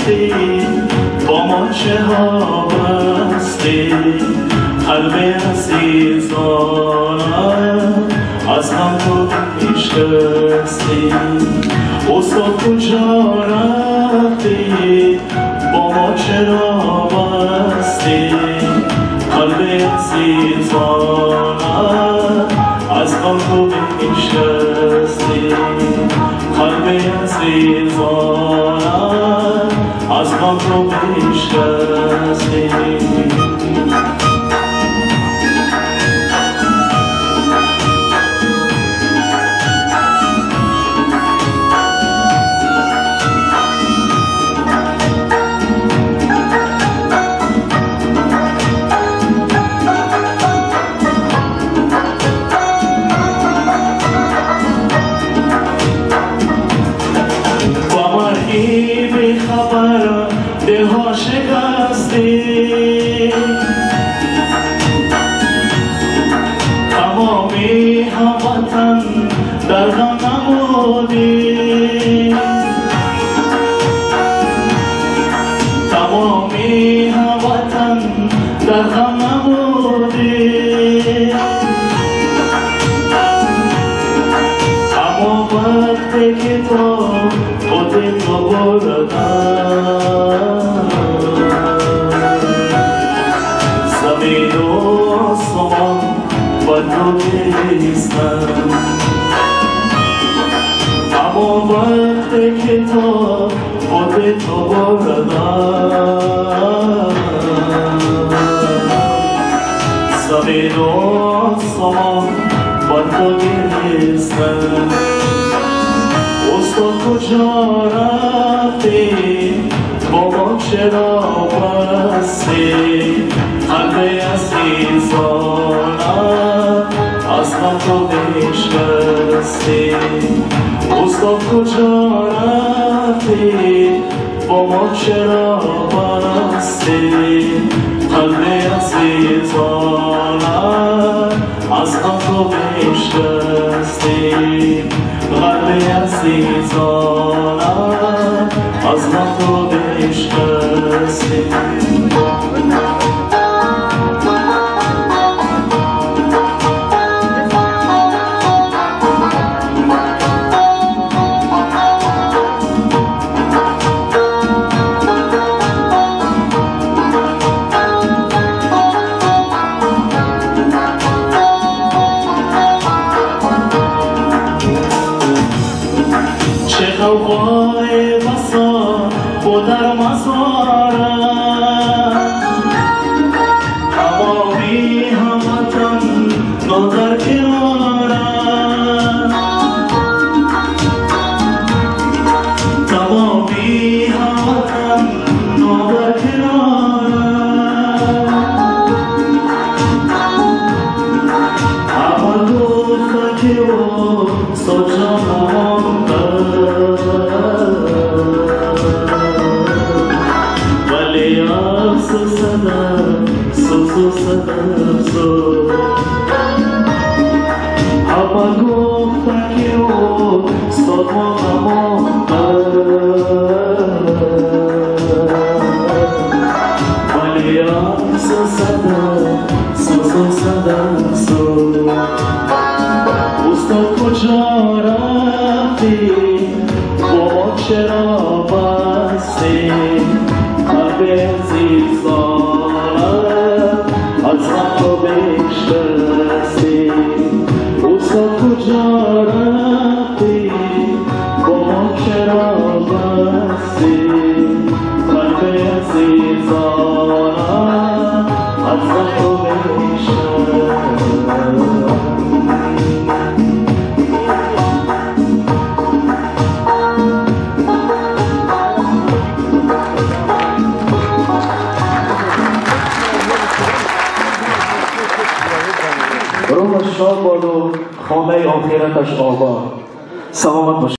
رفتی با ما چه ها بستی قلب عزیزانم از هم تو پیشکستی استاد کجا رفتی با ما چرا بستی قلب عزیزانم از هم تو پیشکستی قلب عزیزانم از هم تو پیشکستی بیخبر دل ها شکستی تمامی هموطن در غم نمودی تمامی هموطن در غم نمودی اما وقتی که تو خودت رو بردم زمین و آسمان با تو گریستم اما وقتی که تو خودت رو بردم زمین و آسمان با تو گریستم استاد کجا رفتی با ما چرا بستی قلب عزیزانم از هم تو پیشکستی استاد کجا رفتی با ما چرا بستی قلب عزیزانم از هم تو پیشکستی قلب عزیزانم از من تو بشکستی غوغای بسا و در مزارم تمامی هموطن نظر کنارم تمامی هموطن نظر کنارم اما گفت که او سجانم ولی افسوس اما گفتن که او صدمانم ولی افسوس استاد کجا رفتی با ما چرا بستی قلب عزیزانم از هم تو بشکستی استاد کجا رفتی با ما چرا بستی قلب عزیزانم از هم تو بشکستی روح شاد باد و خانه آخرتش آباد. سلامت باشید.